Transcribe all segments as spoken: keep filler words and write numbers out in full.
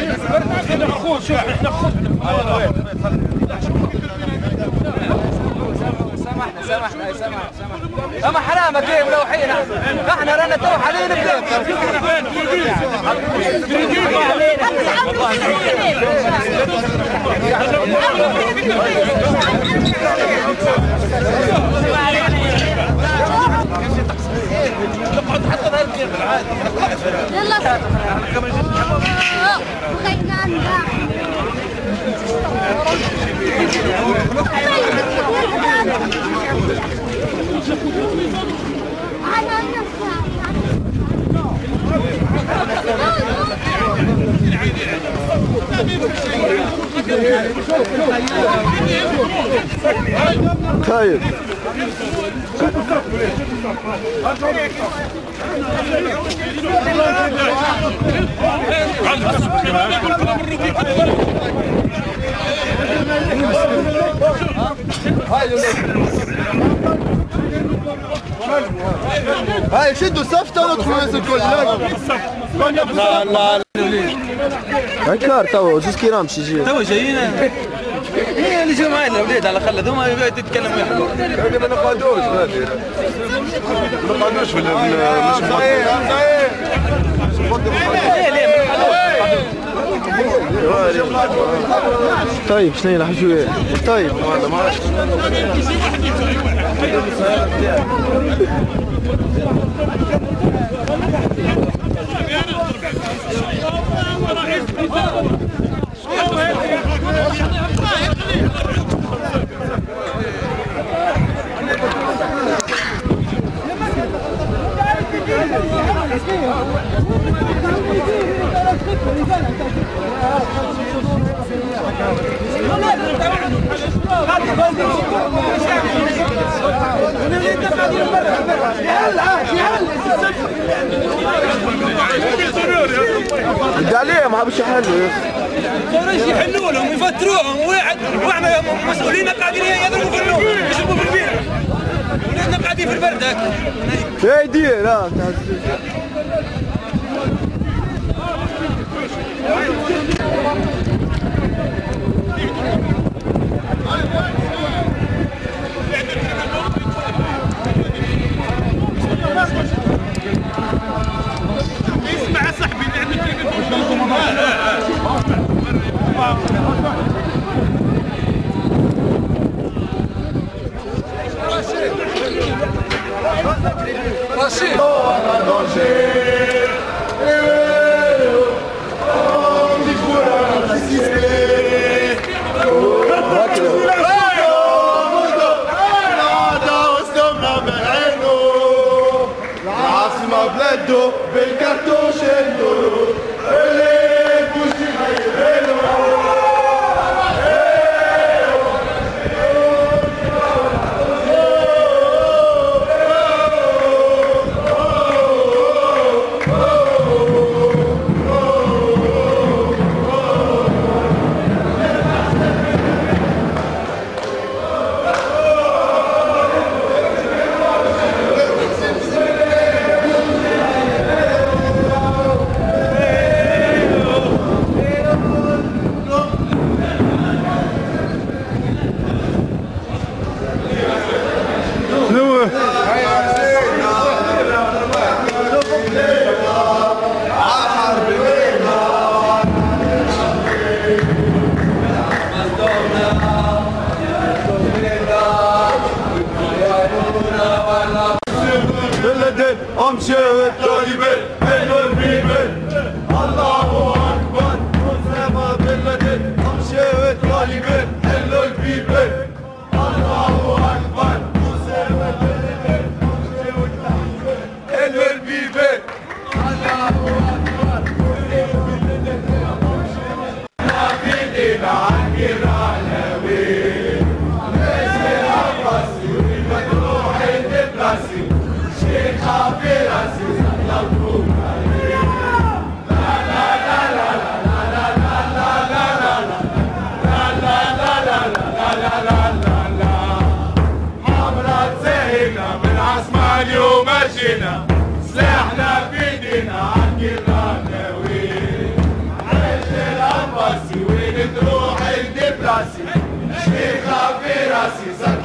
احنا خوت شوف احنا خوت سامحنا سامحنا سامحنا اما حرام كيف ملوحين احنا رانا تروح علينا بكيف نقعد حتى ظهر الكيف العادي يلا طيب هاي شدوا السفته وندخلوا الناس الكل. لا لا لا كار تو زوز كيرام شي يجي تو جايين هي اللي جاوا معايا الاولاد على خلد هما يتكلموا يحكوا ما نقعدوش ما نقعدوش في مش صحيح طيب شنو هي الحجوية؟ طيب هذا ما عرفتش بدي عليهم ما حبش يحلوا ايش يحلوا لهم يفتروهم واحد واحنا مسؤولين قاعدين يضربوا في النوم يشربوا في البير ولادنا قاعدين في البرد هكا اي دير لا اسمع صاحبي رشيد بلده بالكرتوش الدور اللي بوشي غيرينه امشي والطالبين حلو البيبل الله اكبر اسامه بن لادن امشي والطالبين حلو البيبل الله اكبر اسامه بن لادن امشي والطالبين حلو البيبل الله اكبر اسامه بن لادن امشي والطالبين العلاوي ماشي عباسي ومدروح الدبلاسي في راسي سلمكم عليه لا لا لا لا لا لا لا لا لا لا لا لا لا حمرا تسهلنا من عصمة اليوم مشينا سلاحنا في ايدينا عالجيران ناويين عيش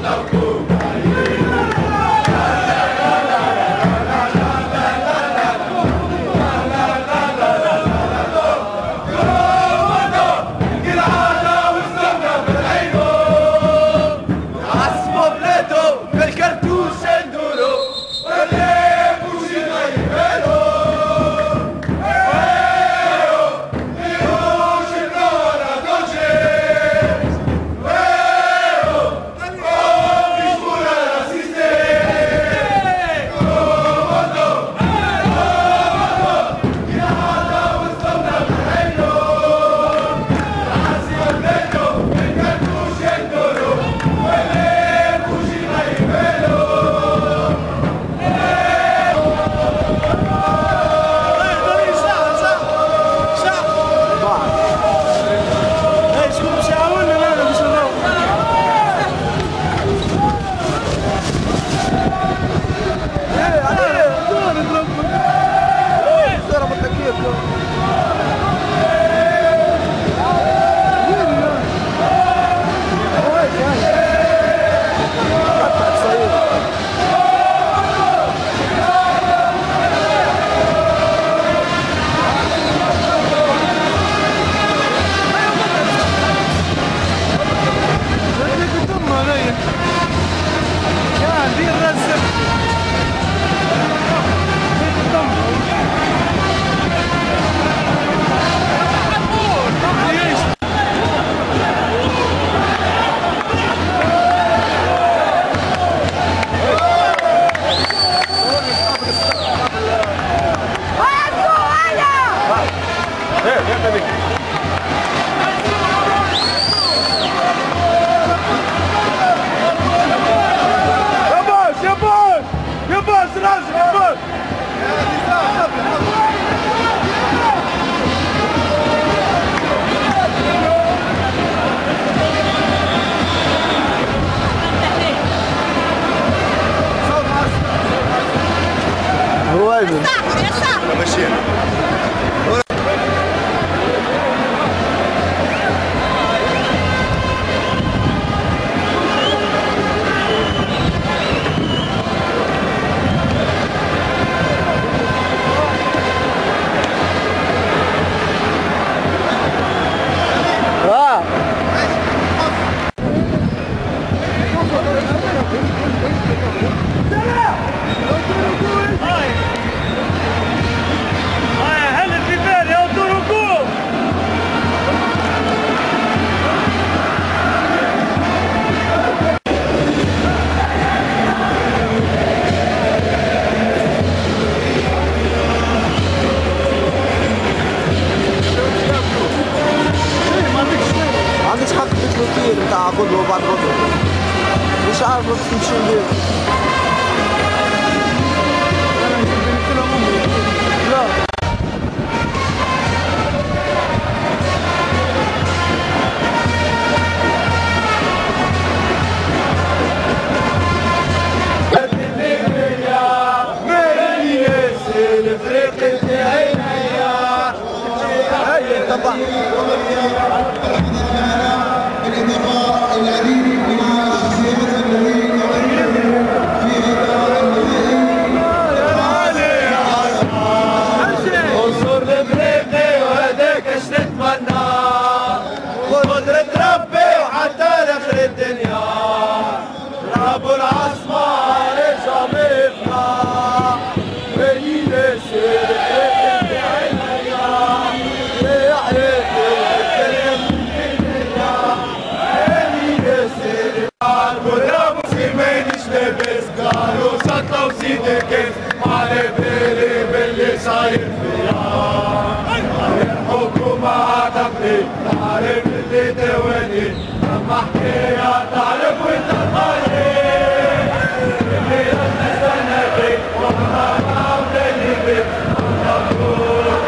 مش عارف نمشي ندير. لا تعرف اللي تواني لما احكيها تعرف وانت طاير اللي استنى بيك وما عودني بيك مبروك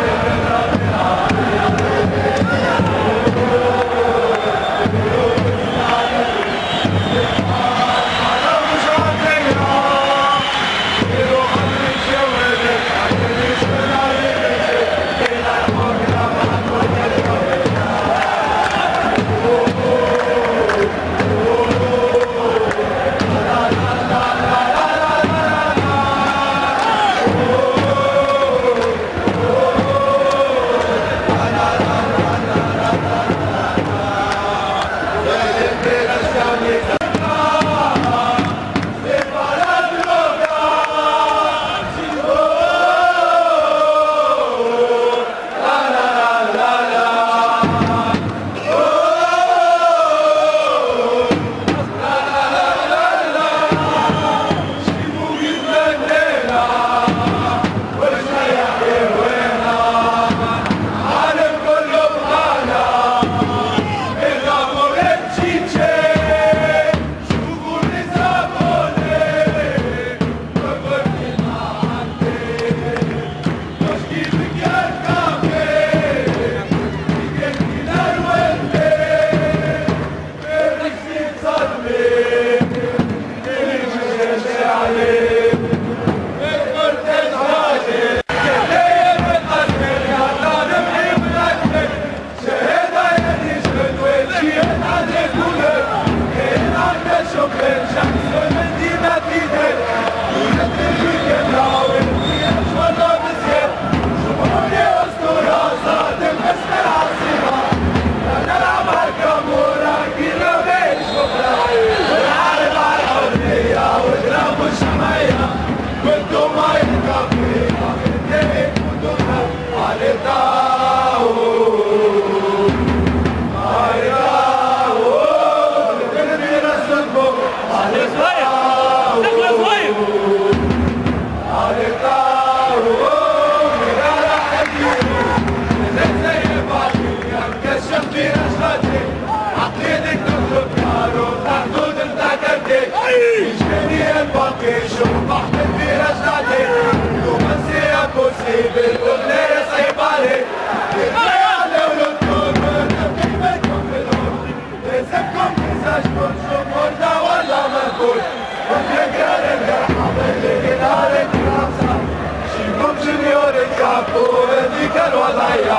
هذيك الوضعية